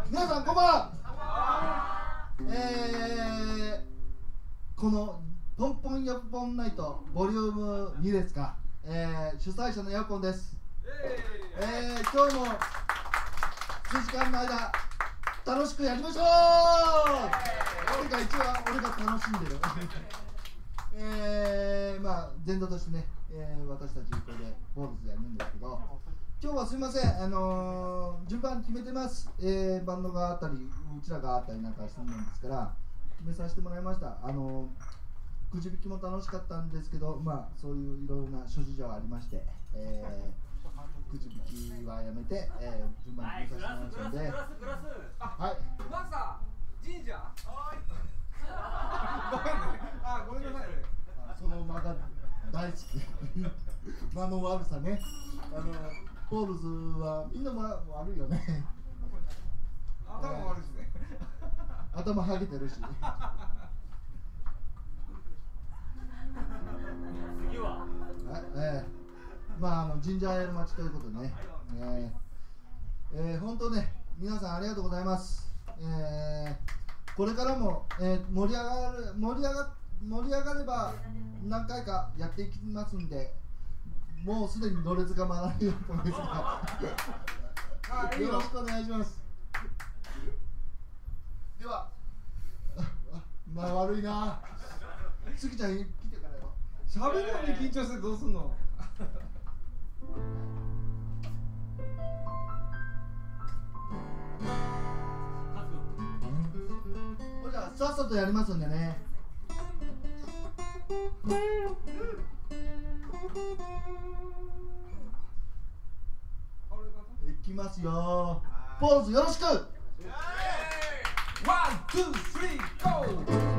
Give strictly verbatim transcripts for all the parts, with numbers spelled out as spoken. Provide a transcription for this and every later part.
皆さんこんばんは。えー、このポンポンヤッポンナイトボリュームにですか、えー、主催者のヤッポンです。えー、今日も数時間の間楽しくやりましょう。俺が一番俺が楽しんでるえー、まあ前座としてね、えー、私たちこれでボールズやるんですけど、今日はすみません、あのー、順番決めてます、えー、バンドがあったりうちらがあったりなんかするもんですから決めさせてもらいました。あのー、くじ引きも楽しかったんですけど、まあそういういろいろな諸事情ありまして、えー、くじ引きはやめて、えー、順番決めさせてもらいましたので、はい。 マスター神社。ごめんね。あ、ごめんなさいね。 その間が大好き間の悪さね。あのポールズはみんなも悪いよね。 頭悪いですね。 頭はげてるし。 次は。 ええ、まああのジンジャーエール待ちということでね。えー、えー、本当ね皆さんありがとうございます。えー、これからも、えー、盛り上がる盛り上が盛り上がれば何回かやっていきますんで。もうすでにろれつが回らないようですがよろしくお願いします。では、まあ悪いな。スギちゃん来てからよ。 喋るのに緊張してどうすんの？ じゃあさっさとやりますんでね。いきますよ。ポーズよろしく。ワン、 ツー、スリー、ゴー。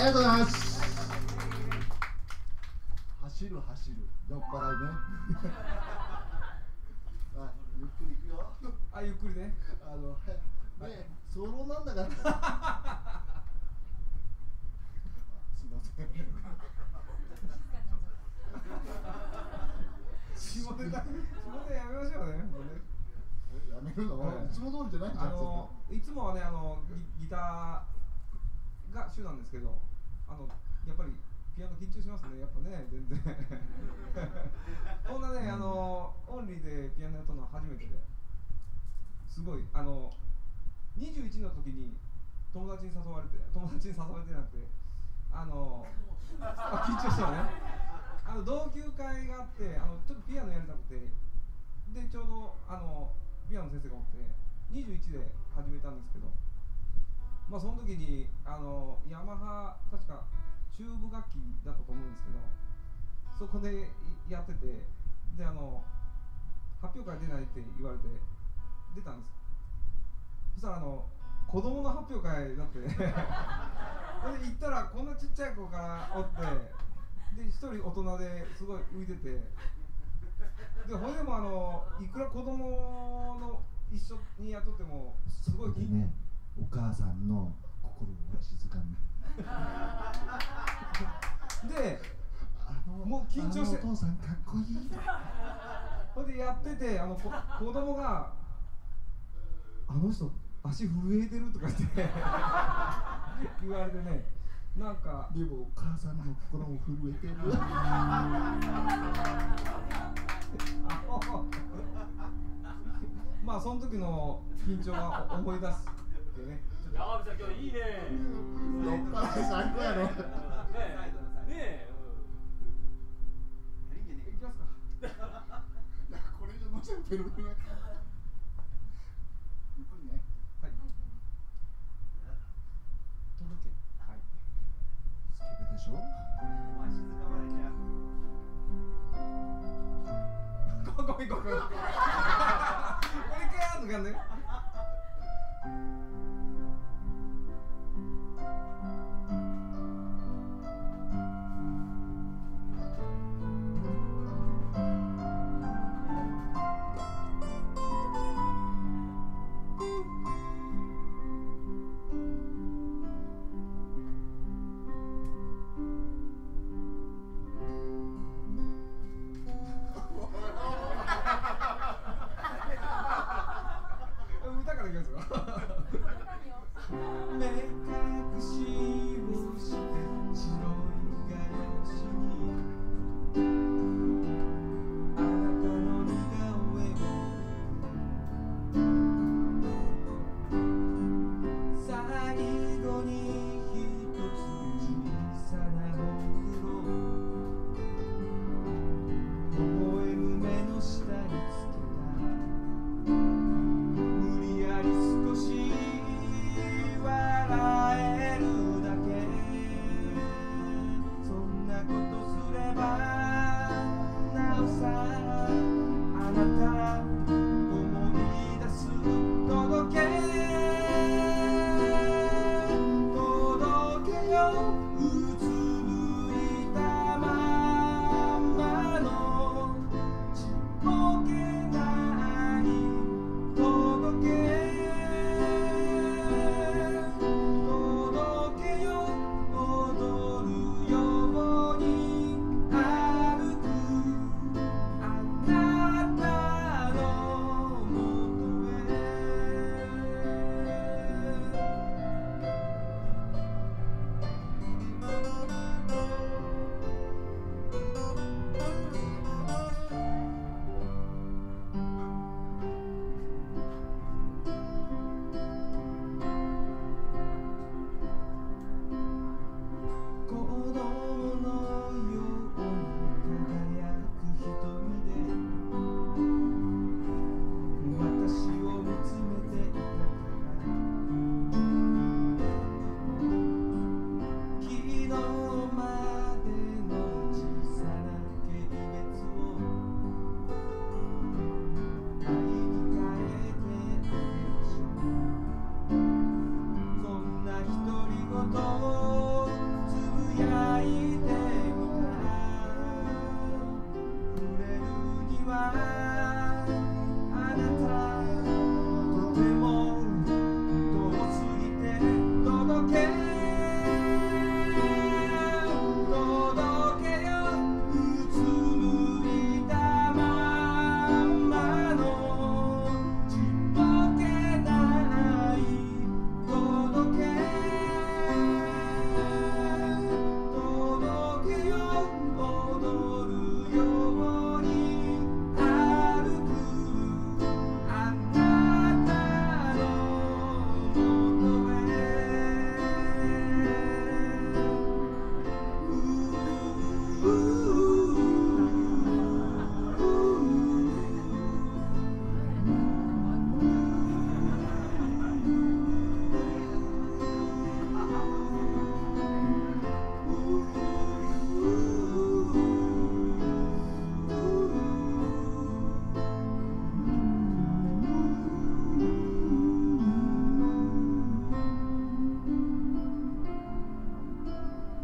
りがとうございます。走る走る酔っ払いね。あ、ゆっくり行くよ。 あ、ゆっくりね。 あの、はい、ね、早漏なんだから。すみません。 下ネタ、下ネタやめましょうね。 やめるの、はい、いつも通りじゃないんじゃん。 あの、いつもはね、あの、ギ、ギターが主なんですけど、あの、やっぱりピアノ緊張しますね、やっぱね、全然。こんなね、あの、オンリーでピアノやったのは初めてで、すごい、あの、にじゅういちの時に友達に誘われて、友達に誘われてなくて、あの、あ、緊張したよね。あの、同級会があって、あの、ちょっとピアノやりたくて、で、ちょうど、あの、ピアノの先生がおって、にじゅういちで始めたんですけど、まあ、その時に、あの、ヤマハ、確か、チューブ楽器だったと思うんですけど、そこでやってて、で、あの、発表会出ないって言われて、出たんです。そしたら、あの、子供の発表会だって、で、行ったら、こんなちっちゃい子がおって、で、一人大人ですごい浮いてて、で、ほいでもあの、いくら子供の一緒にやっとっても、すごいでね、お母さんの心を静かに。 で、 あのもう緊張して、 あのお父さんかっこいい。 ほいでやってて、あのこ子供が、あの人、足震えてるとかって言われてね、なんか、 でもお母さんの心も震えてる。 まあその時の緊張が思い出すってね。 山口さん今日いいね。 酔っ払い最高やろ。 ねえ。 行きますか。 これ以上乗せるペロペロ。ゆっくりね。 はい。届け。はい。 スケベでしょ。 お前静かまでじゃ。 ごめんごめんごめん。これかーとかね。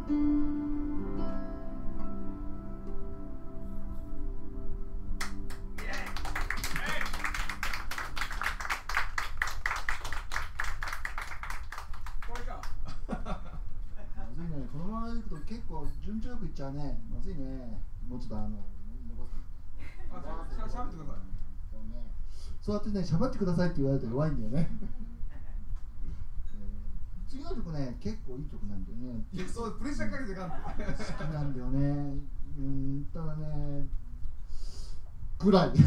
これか。 まずいね、このままいくと結構順調よくいっちゃうね。まずいね。もうちょっとあの残す。 あ、しゃしゃべってください。 そうね。そうやってね、喋ってくださいって言われると弱いんだよね。次の曲ね、結構いい曲なんだよね。 いや、そうプレッシャーかけていかん。 好きなんだよね。うん、ただね、暗い。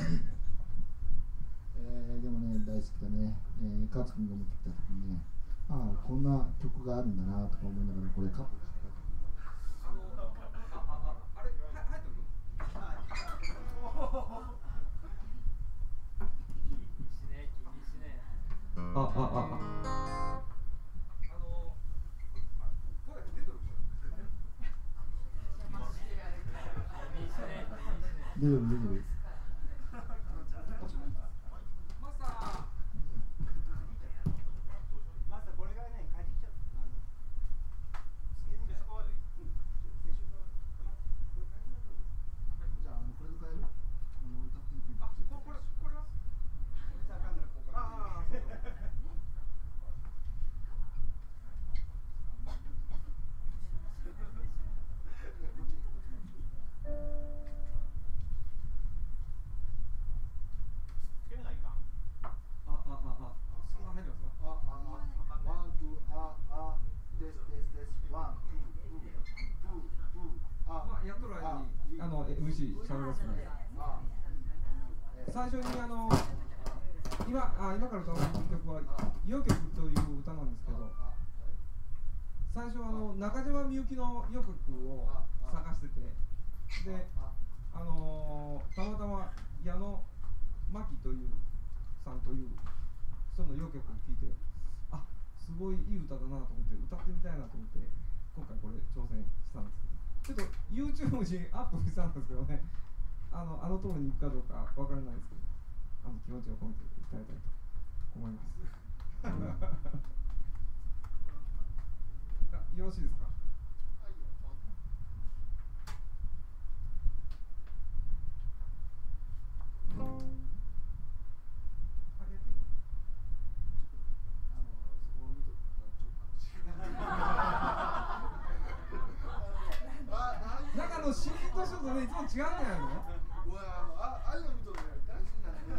えー、でもね、大好きだね。えー、カツ君が持ってきた時にね、ああ、こんな曲があるんだなとか思いながら、これカップあの、あ、あ、あ、あれ、は、入ってる。 気にしねえ気にしねえあ、あ、あ、あ。あの、あ、これ出てる。 気にしねえ気にしね出てる出てる。 マスター。 マスターこれがねかじっちゃったあの付け根がそこはうん接触がじゃあ、あのこれで変える。あの歌ってみて。 あ、ここれこれは。 これじゃあかんからこうかああ、そうそう。 付け根がいかんあ、あ、あ、あ、あ、入ってますか。 あ、あ、あ、ワン、ツー、あ、あ、ですですです。ワン、ツー、ツー、ツー、ツー、あ、 まあ、やっとる間に、あの、エムシー 喋らせてもらいます。 あ、 最初にあの今あ今から歌う曲は「夜曲」という歌なんですけど、最初はあの中島みゆきの夜曲を探してて、であのー、たまたま矢野真紀というさんという人の夜曲を聴いて、あ、すごいいい歌だなと思って歌ってみたいなと思って今回これ挑戦したんですけど、ちょっと YouTube にアップしたんですけどね、あのあの通りに行くかどうかわからないですけど、あの気持ちを込めて歌いたいと思います。あ、よろしいですか。あ、やっていいの？ あの、そこを見とくとちょっと楽しい。 中のシーンとショットね、いつも違うんじゃないの？ うわあ、ああいうの見とるね、大好きなんだね。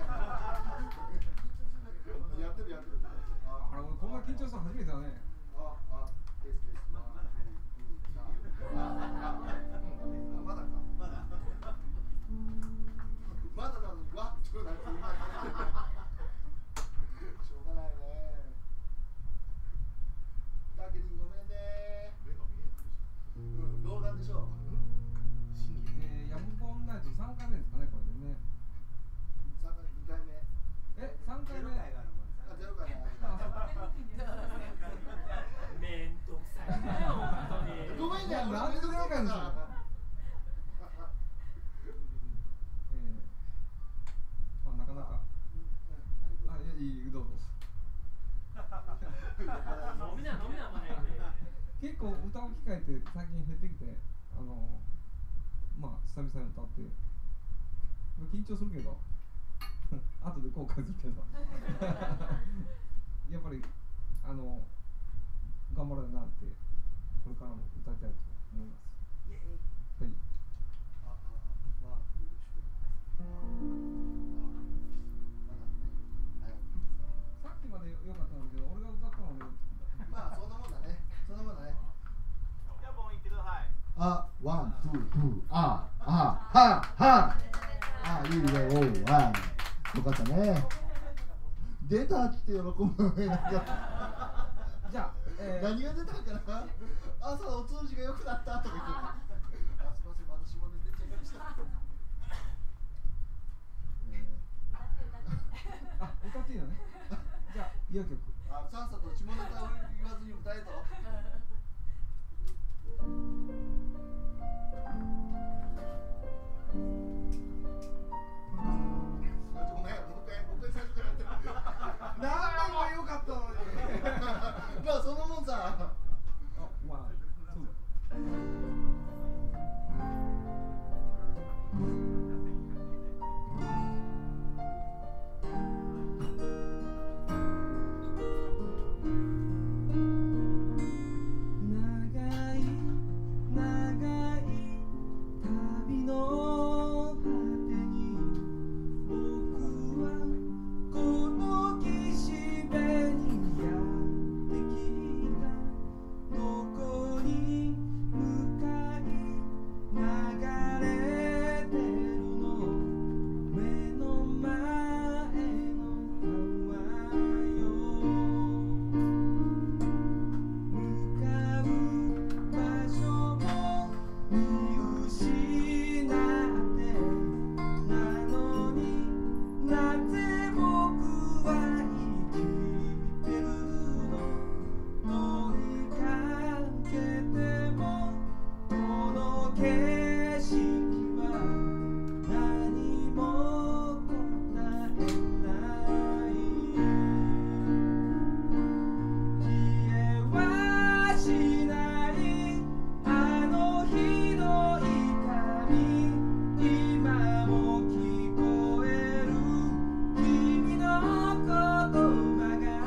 やってるやってる。あ、 あれ、俺こんな緊張したの初めてだね。 あ、あ、ですです。 ままだ入らないあ、あ、あ、まだか。 まだまだなのに、わっとなんて言う前しょうがないね。だけどごめんね。うん、老眼でしょ。 えー、ヤムポンナイトさんかいめですかね、これでね。 三回、二回目。 え、さんかいめ。 ゼロ回があるもんあ、ゼロ回ね。 めんどくさいなよ本当にごめんね、 なん俺めんどくさいからなんでゼロ回にしたの？えー、まあ、なかなか。あ、いや、いい、どうぞ。 飲みな飲みなもね結構歌う機会って最近減ってきて、あのまあ久々に歌って緊張するけど後で後悔するけどやっぱりあの頑張ろうなってこれからも歌いたいと思います。はい。 あ、あ、まあ、いいでしょう。 さっきまで良かったんだけど、俺が歌ったのはね、 まあ、そんなもんだね。そんなもんだね。 じゃあボン行ってくださいあ、ワン、ツー、ツー、あ、あ、は、は。あ、いいね、おう、わ。よかったね。出たって喜ぶのね、なんか。 じゃあ、えー、 何が出たかな。朝お通じが良くなったとか言って。あ、すみません、私も出てちゃいました。 あ、歌っていいのね。じゃあ、いい曲。 あ、さっさと下ネタを言わずに歌えと。ごめん、もう一回、もう一回最初からやってる。 何も良かったのに。 まあ、そのもんさ。 あ、ワン、ツー。 景色は何も答えない消えはしないあの日の痛み今も聞こえる君の言葉が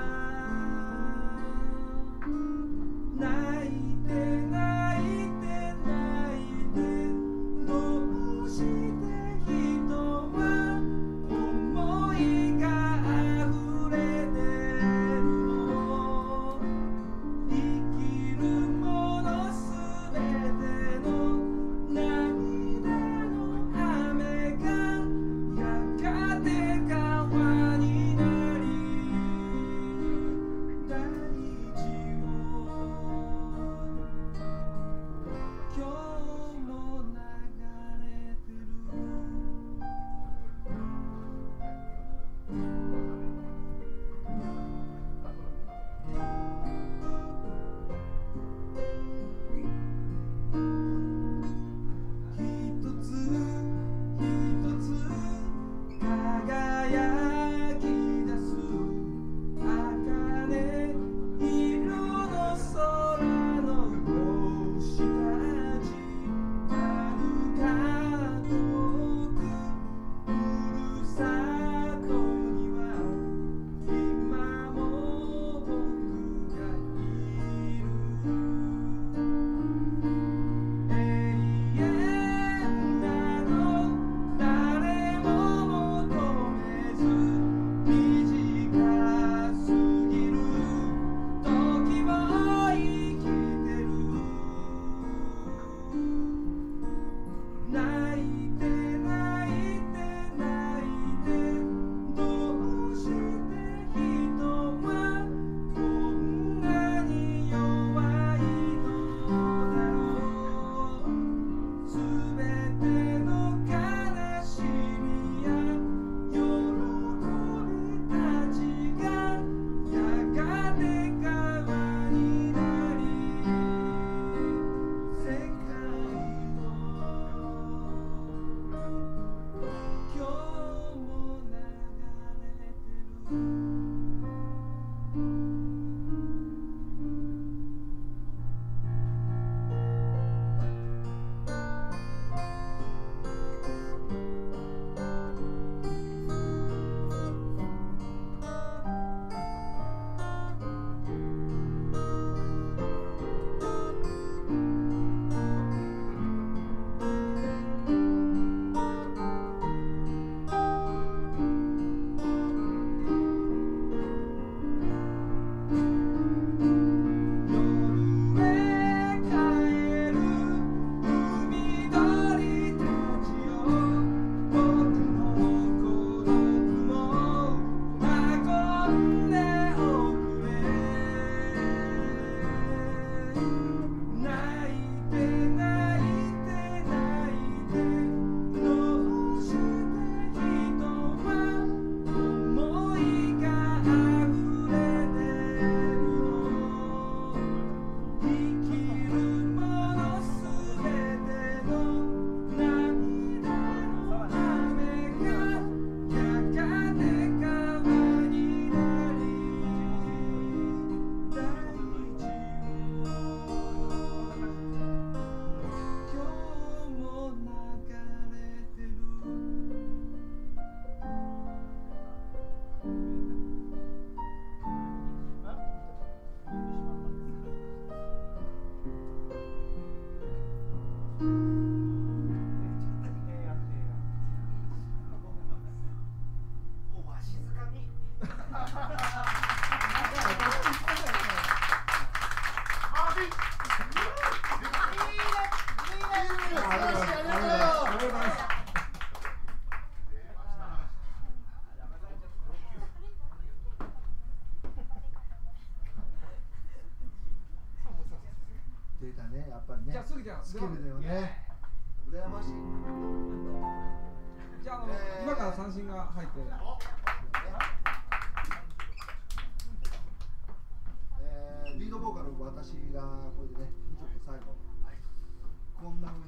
泣いて泣いて泣いてどうして人は思いが溢れてるの生きるものすべての涙の雨がやがて川になり大地を今日も流れてる一つ一つ輝き出す茜色の空の星たち遥か遠くふるさとには今も僕がいる永遠など誰も求めず短すぎる時を生きてる泣いて泣いて泣いてどうして人はこんなに弱いのだろうすべての悲しみや喜びたちがやがて川になり世界を今日も流れてる夜へ帰る海鳥たちよ僕の孤独も運んでおくれ泣いて泣いて泣いてどうして人は思いが溢れてるの生きるものすべての涙の雨がやがて川になり大地を今日も流れてるおわしづかみ。 出たね、やっぱりね。 じゃあ杉ちゃんスキルだよね。羨ましい。 じゃああの、 えー今から三振が入ってえーリードボーカル私がこれでね、ちょっと最後こんな風に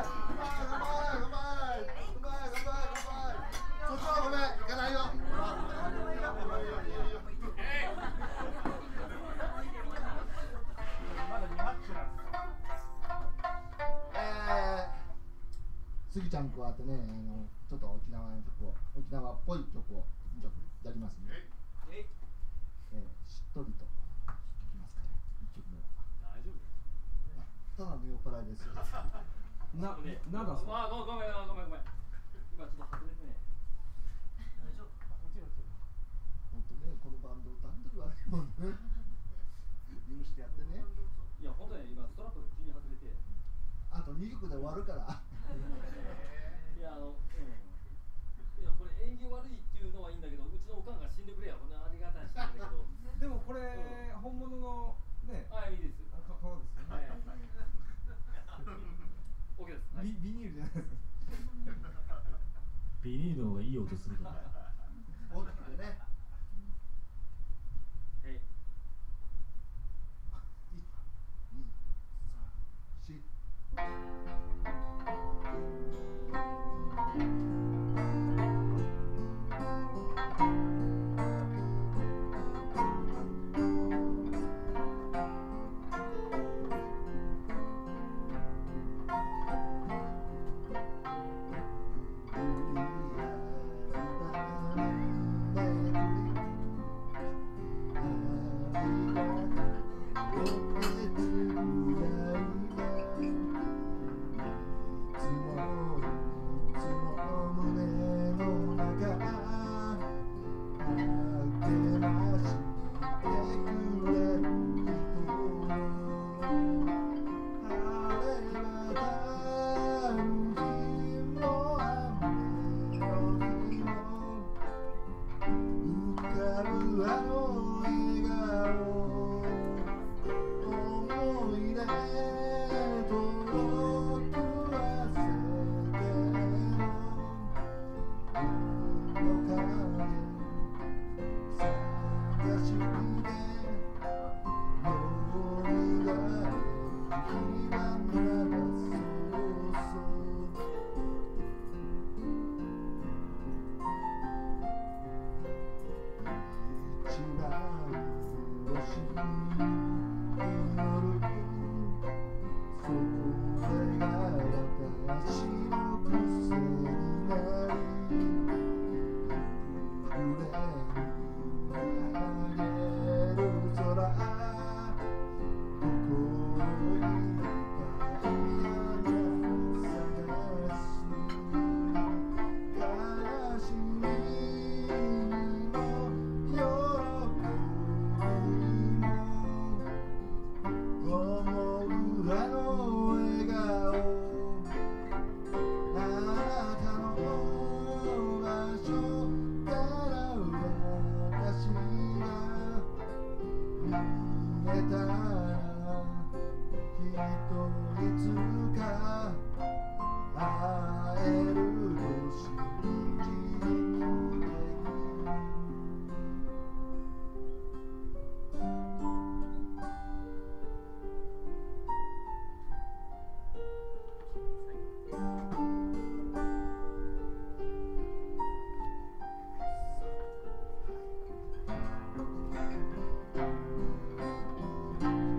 そっちはごめん、行かないよ。えー、スギちゃん加わってね、あのちょっと沖縄の曲を、沖縄っぽい曲をちょっとやりますね。えー、しっとりといきますかね、いっきょくめは。 大丈夫。 ただの酔っ払いですよ。 な、なんだそれ。 あ、ごめんごめんごめん。今ちょっと外れてね。大丈夫。 本当ね、このバンド段取り悪いもんね。許してやってね。 いや、本当に今ストラップ急に外れて。 あとにきょくで終わるから。 いや、あの、うん。いや、これ縁起悪いっていうのはいいんだけど、うちのおかんが死んでくれや、これありがたいしなんだけど。 でもこれ、本物のね、 あ、いいです。 か顔ですよね。 はい。オッケーです。はい。 ビビニールじゃないですか。 ビニールの方がいい音するから。 大きくてね。 はい。 いち、に、さん、 はい。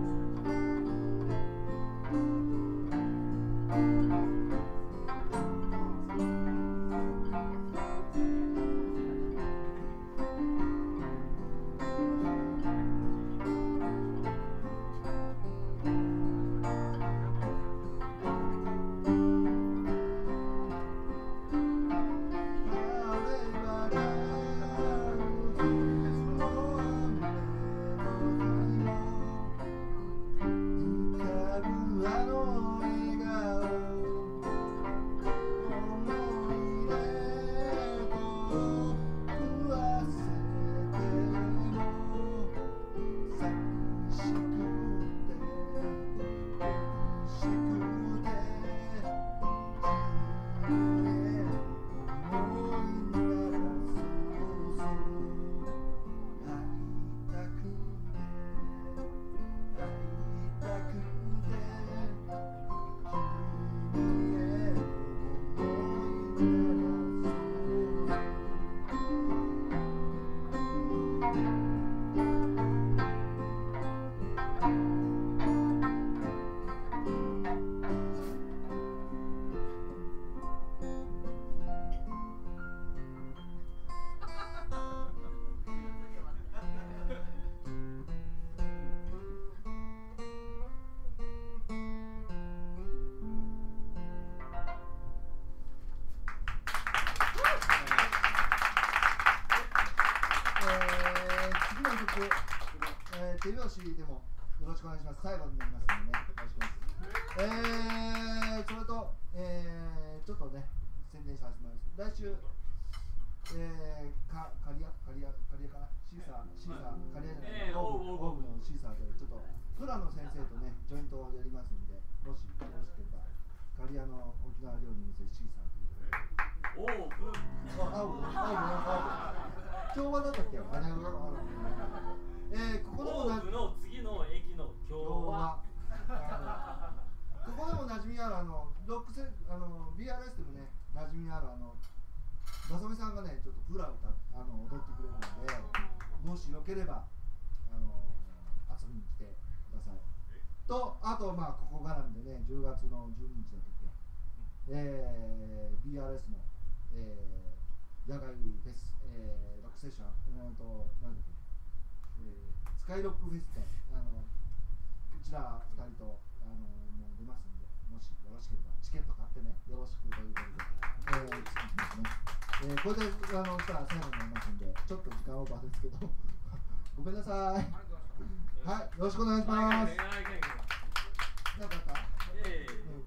次の曲、えー、手拍子でもよろしくお願いします。最後になりますのでね、よろしくお願いします。えー、それと、えー、ちょっとね、宣伝させてもらいます。来週、えー、か、カリア、カリア、カリアかな、シーサー、シーサー、カリアじゃない、 えーオーブ、 オーブオーブのシーサーで、ちょっと、プラの先生とね、ジョイントをやりますんで、もしよろしければ、カリアの沖縄料理の店、シーサーというところで。 おお、プロ。 あ、青ね、青ね、青ね。今日はだったっけ？あ、なるほど。えー、ここでもな、 オーブの次の駅の今日は。 ここでも馴染みあるあのロックセあの ビーアールエス でもね馴染みあるあのまさみさんがねちょっとフラを歌あの踊ってくれるのでもしよければあの遊びに来てください。とあとまあここ絡みでねじゅうがつのじゅうににちだったっけ、えー、ビーアールエス の、えー、野外フェス、えー、ロックセッション、うんとなんだっけ、えー、スカイロックフェスであのうちらふたりとあのもう出ますんで、もしよろしければチケット買ってね、よろしくということで、えー、次いきますね。えー、これであのさ最後になりますんで、ちょっと時間オーバーですけど、ごめんなさい。はい、よろしくお願いします。なんかあった？ ええ。 うん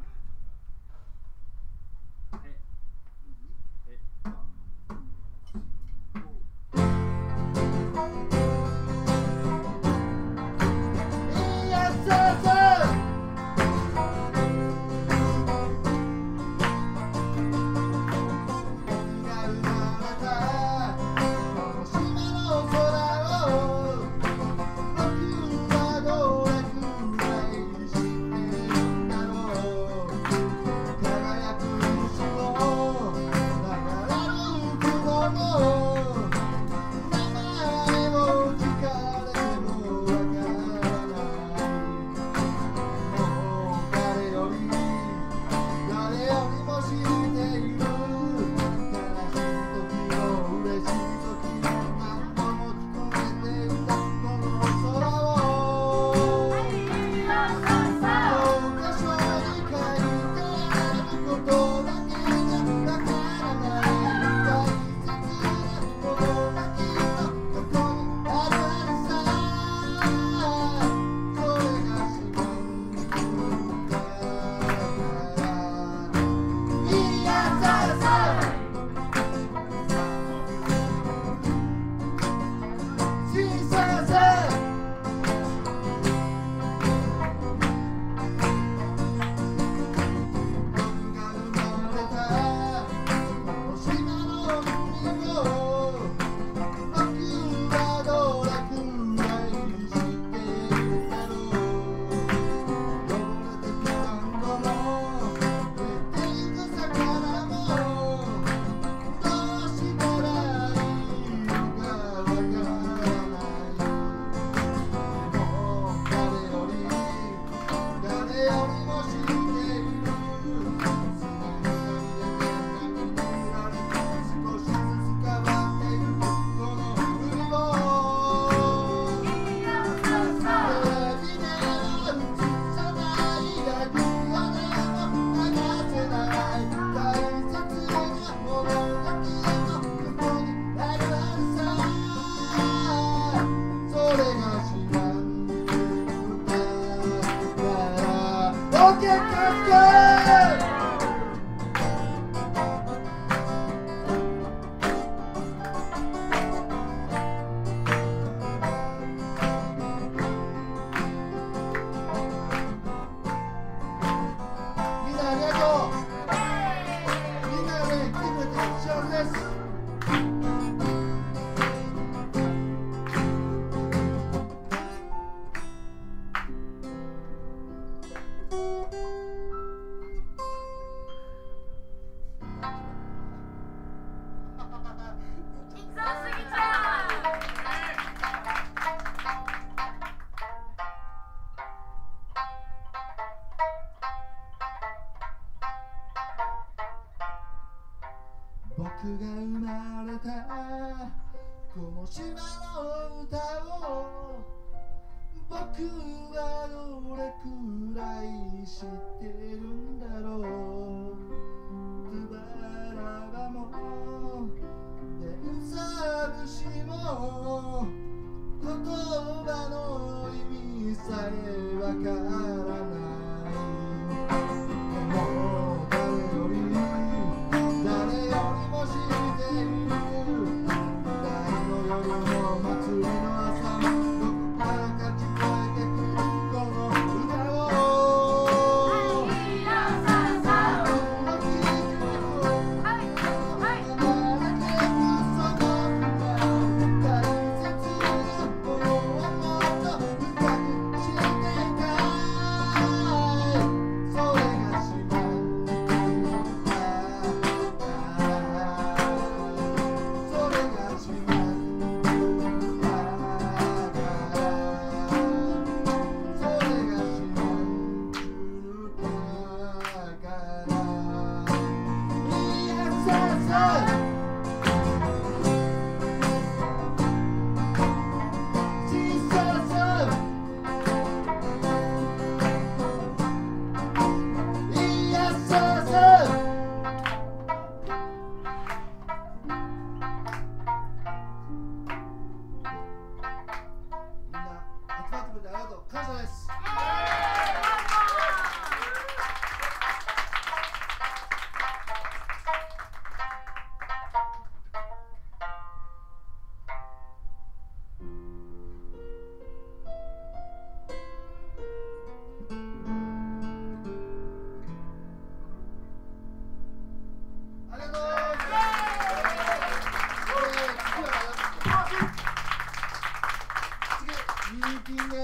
僕が生まれたこの島の歌を僕はどれくらい知ってるんだろう。ズバラバも電車節も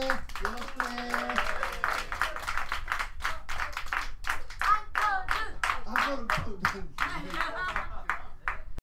よ